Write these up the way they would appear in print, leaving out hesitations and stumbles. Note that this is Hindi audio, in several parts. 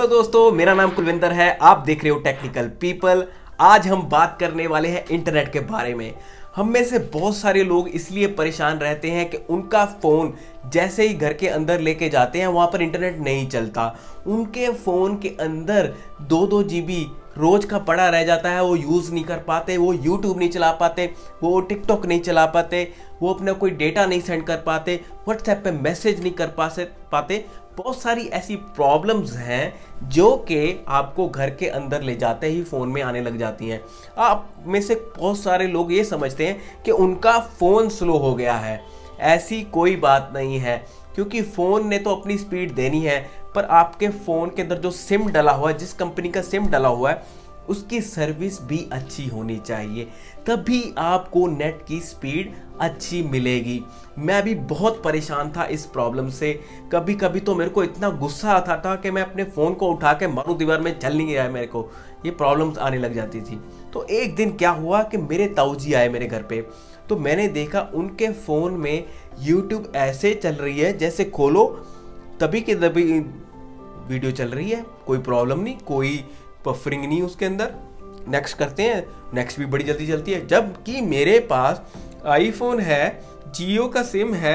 दोस्तों, मेरा नाम कुलविंदर है। आप देख रहे हो टेक्निकल पीपल। आज हम बात करने वाले हैं इंटरनेट के बारे में। हम में से बहुत सारे लोग इसलिए परेशान रहते हैं कि उनका फ़ोन जैसे ही घर के अंदर लेके जाते हैं वहाँ पर इंटरनेट नहीं चलता। उनके फ़ोन के अंदर 2-2 GB रोज़ का पड़ा रह जाता है। वो यूज़ नहीं कर पाते, वो यूट्यूब नहीं चला पाते, वो टिकटॉक नहीं चला पाते, वो अपना कोई डेटा नहीं सेंड कर पाते, व्हाट्सएप पे मैसेज नहीं कर पाते। बहुत सारी ऐसी प्रॉब्लम्स हैं जो कि आपको घर के अंदर ले जाते ही फ़ोन में आने लग जाती हैं। आप में से बहुत सारे लोग ये समझते हैं कि उनका फ़ोन स्लो हो गया है। ऐसी कोई बात नहीं है, क्योंकि फ़ोन ने तो अपनी स्पीड देनी है, पर आपके फ़ोन के अंदर जो सिम डला हुआ है, जिस कंपनी का सिम डला हुआ है, उसकी सर्विस भी अच्छी होनी चाहिए, तभी आपको नेट की स्पीड अच्छी मिलेगी। मैं भी बहुत परेशान था इस प्रॉब्लम से। कभी कभी तो मेरे को इतना गुस्सा आता था कि मैं अपने फ़ोन को उठा के मारूं दीवार में, चल नहीं रहा है, मेरे को ये प्रॉब्लम्स आने लग जाती थी। तो एक दिन क्या हुआ कि मेरे ताऊजी आए मेरे घर पे, तो मैंने देखा उनके फ़ोन में यूट्यूब ऐसे चल रही है जैसे खोलो तभी के तभी वीडियो चल रही है, कोई प्रॉब्लम नहीं, कोई बफरिंग नहीं उसके अंदर। नेक्स्ट करते हैं, नेक्स्ट भी बड़ी जल्दी चलती है। जबकि मेरे पास आईफोन है, जियो का सिम है,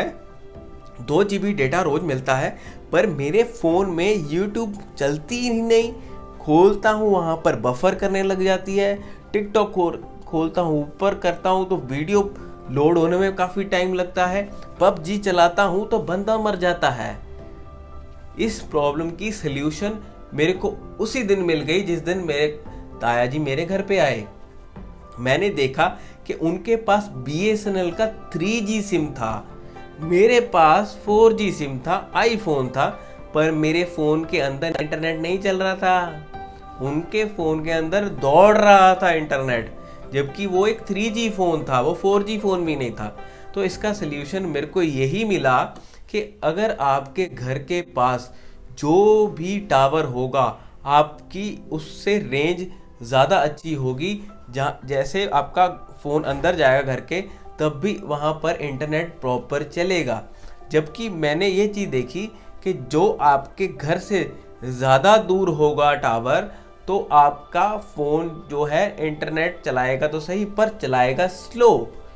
2 GB डेटा रोज मिलता है, पर मेरे फ़ोन में यूट्यूब चलती ही नहीं। खोलता हूँ वहाँ पर बफर करने लग जाती है। टिकटॉक खोलता हूँ, ऊपर करता हूँ तो वीडियो लोड होने में काफ़ी टाइम लगता है। पबजी चलाता हूँ तो बंदा मर जाता है। इस प्रॉब्लम की सल्यूशन मेरे को उसी दिन मिल गई जिस दिन मेरे ताया जी मेरे घर पे आए। मैंने देखा कि उनके पास bsnl का 3G सिम था, मेरे पास 4G सिम था, आईफोन था, पर मेरे फ़ोन के अंदर इंटरनेट नहीं चल रहा था। उनके फ़ोन के अंदर दौड़ रहा था इंटरनेट, जबकि वो एक 3G फ़ोन था, वो 4G फ़ोन भी नहीं था। तो इसका सल्यूशन मेरे को यही मिला कि अगर आपके घर के पास जो भी टावर होगा, आपकी उससे रेंज ज़्यादा अच्छी होगी। जहाँ जैसे आपका फ़ोन अंदर जाएगा घर के, तब भी वहाँ पर इंटरनेट प्रॉपर चलेगा। जबकि मैंने ये चीज़ देखी कि जो आपके घर से ज़्यादा दूर होगा टावर, तो आपका फ़ोन जो है इंटरनेट चलाएगा तो सही, पर चलाएगा स्लो।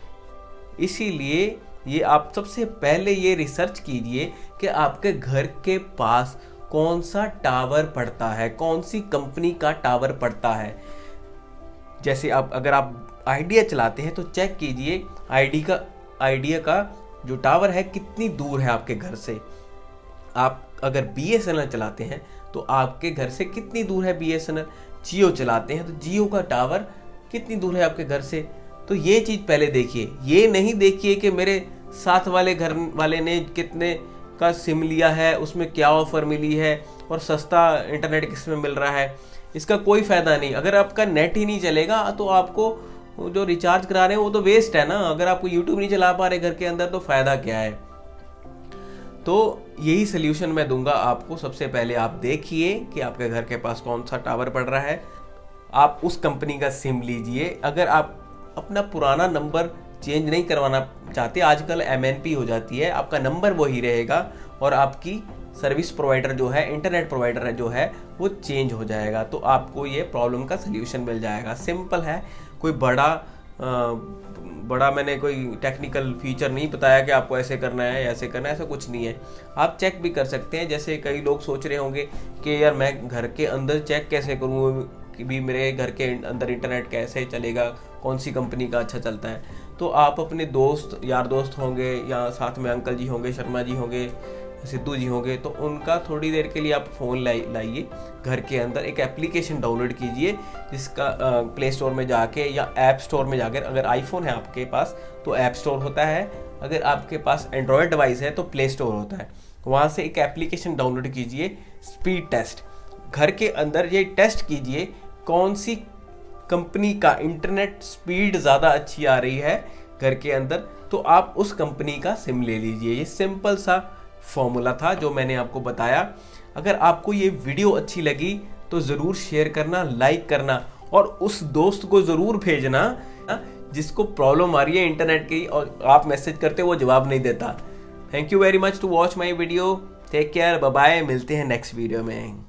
इसीलिए ये आप सबसे पहले ये रिसर्च कीजिए कि आपके घर के पास कौन सा टावर पड़ता है, कौन सी कंपनी का टावर पड़ता है। जैसे अगर आप आइडिया चलाते हैं तो चेक कीजिए आइडिया का जो टावर है कितनी दूर है आपके घर से। आप अगर bsnl चलाते हैं तो आपके घर से कितनी दूर है bsnl। जियो चलाते हैं तो जियो का टावर कितनी दूर है आपके घर से। तो ये चीज़ पहले देखिए, ये नहीं देखिए कि मेरे साथ वाले घर वाले ने कितने का सिम लिया है, उसमें क्या ऑफ़र मिली है और सस्ता इंटरनेट किस में मिल रहा है। इसका कोई फ़ायदा नहीं। अगर आपका नेट ही नहीं चलेगा तो आपको जो रिचार्ज करा रहे हैं वो तो वेस्ट है ना। अगर आपको यूट्यूब नहीं चला पा रहे घर के अंदर तो फ़ायदा क्या है। तो यही सल्यूशन मैं दूंगा आपको। सबसे पहले आप देखिए कि आपके घर के पास कौन सा टावर पड़ रहा है, आप उस कंपनी का सिम लीजिए। अगर आप अपना पुराना नंबर चेंज नहीं करवाना चाहते, आजकल MNP हो जाती है, आपका नंबर वही रहेगा और आपकी सर्विस प्रोवाइडर जो है, इंटरनेट प्रोवाइडर जो है, वो चेंज हो जाएगा। तो आपको ये प्रॉब्लम का सल्यूशन मिल जाएगा। सिंपल है, कोई बड़ा मैंने कोई टेक्निकल फीचर नहीं बताया कि आपको ऐसे करना है ऐसे करना है, ऐसा कुछ नहीं है। आप चेक भी कर सकते हैं। जैसे कई लोग सोच रहे होंगे कि यार मैं घर के अंदर चेक कैसे करूँ कि भी मेरे घर के अंदर इंटरनेट कैसे चलेगा, कौन सी कंपनी का अच्छा चलता है। तो आप अपने दोस्त यार दोस्त होंगे या साथ में अंकल जी होंगे, शर्मा जी होंगे, सिद्धू जी होंगे, तो उनका थोड़ी देर के लिए आप फ़ोन लाइए, घर के अंदर एक एप्लीकेशन डाउनलोड कीजिए जिसका प्ले स्टोर में जाके या ऐप स्टोर में जाकर, अगर आईफोन है आपके पास तो ऐप स्टोर होता है, अगर आपके पास एंड्रॉयड डिवाइस है तो प्ले स्टोर होता है। वहाँ से एक एप्लीकेशन डाउनलोड कीजिए, स्पीड टेस्ट। घर के अंदर ये टेस्ट कीजिए कौन सी कंपनी का इंटरनेट स्पीड ज़्यादा अच्छी आ रही है घर के अंदर, तो आप उस कंपनी का सिम ले लीजिए। ये सिंपल सा फॉर्मूला था जो मैंने आपको बताया। अगर आपको ये वीडियो अच्छी लगी तो ज़रूर शेयर करना, लाइक करना और उस दोस्त को ज़रूर भेजना जिसको प्रॉब्लम आ रही है इंटरनेट की और आप मैसेज करते हो वो जवाब नहीं देता। Thank you very much to watch my video. Take care, bye bye, मिलते हैं नेक्स्ट वीडियो में।